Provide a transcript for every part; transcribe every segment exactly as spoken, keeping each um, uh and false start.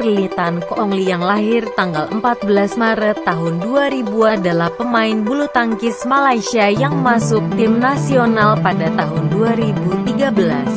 Pirly Tan Koongli yang lahir tanggal empat belas Maret tahun dua ribu adalah pemain bulu tangkis Malaysia yang masuk tim nasional pada tahun dua ribu tiga belas.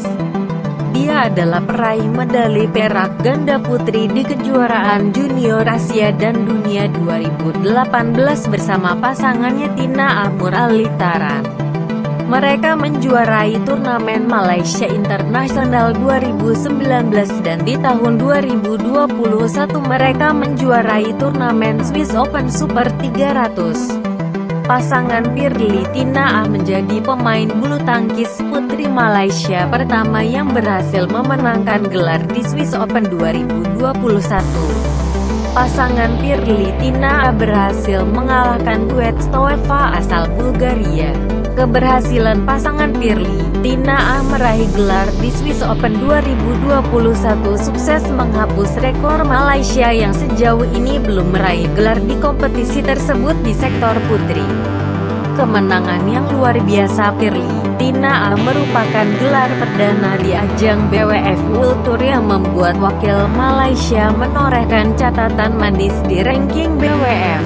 Dia adalah peraih medali perak ganda putri di kejuaraan junior Asia dan Dunia dua ribu delapan belas bersama pasangannya Tina Amuralitaran. Mereka menjuarai turnamen Malaysia International dua ribu sembilan belas dan di tahun dua ribu dua puluh satu mereka menjuarai turnamen Swiss Open Super tiga ratus. Pasangan Pirly Tina Ah menjadi pemain bulu tangkis putri Malaysia pertama yang berhasil memenangkan gelar di Swiss Open dua ribu dua puluh satu. Pasangan Pirly Tina Ah berhasil mengalahkan duet Stoeva asal Bulgaria. Keberhasilan pasangan Pirly Tina Ah meraih gelar di Swiss Open dua ribu dua puluh satu sukses menghapus rekor Malaysia yang sejauh ini belum meraih gelar di kompetisi tersebut di sektor putri. Kemenangan yang luar biasa Pirly Tina Ah merupakan gelar perdana di ajang B W F World Tour yang membuat wakil Malaysia menorehkan catatan manis di ranking B W F.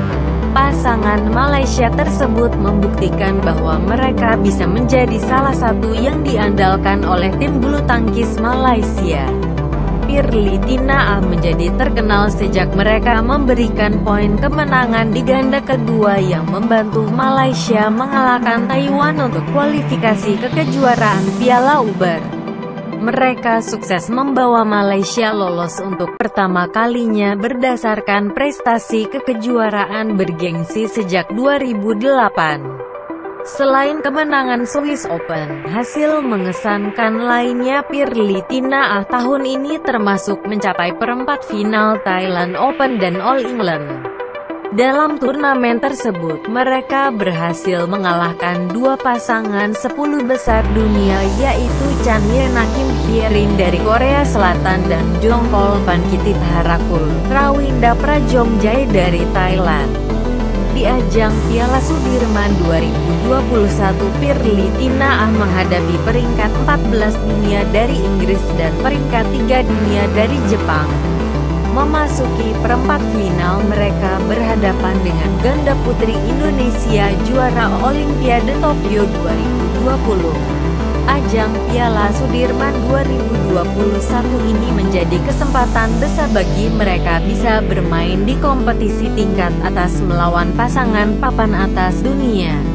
Pasangan Malaysia tersebut membuktikan bahwa mereka bisa menjadi salah satu yang diandalkan oleh tim bulu tangkis Malaysia. Pirly Tina Ah menjadi terkenal sejak mereka memberikan poin kemenangan di ganda kedua yang membantu Malaysia mengalahkan Taiwan untuk kualifikasi ke kejuaraan Piala Uber. Mereka sukses membawa Malaysia lolos untuk pertama kalinya berdasarkan prestasi ke kejuaraan bergengsi sejak dua ribu delapan. Selain kemenangan Swiss Open, hasil mengesankan lainnya Pirly Tina Ah tahun ini termasuk mencapai perempat final Thailand Open dan All England. Dalam turnamen tersebut, mereka berhasil mengalahkan dua pasangan sepuluh besar dunia yaitu Chan Yena Kim Pierin dari Korea Selatan dan Jongpol Pankitipharakul Rawinda Prajongjae dari Thailand. Di ajang Piala Sudirman dua ribu dua puluh satu, Pirly Tina Ah menghadapi peringkat empat belas dunia dari Inggris dan peringkat tiga dunia dari Jepang. Memasuki perempat final, mereka berhadapan dengan ganda putri Indonesia juara Olimpiade Tokyo dua ribu dua puluh. Ajang Piala Sudirman dua ribu dua puluh satu ini menjadi kesempatan besar bagi mereka bisa bermain di kompetisi tingkat atas melawan pasangan papan atas dunia.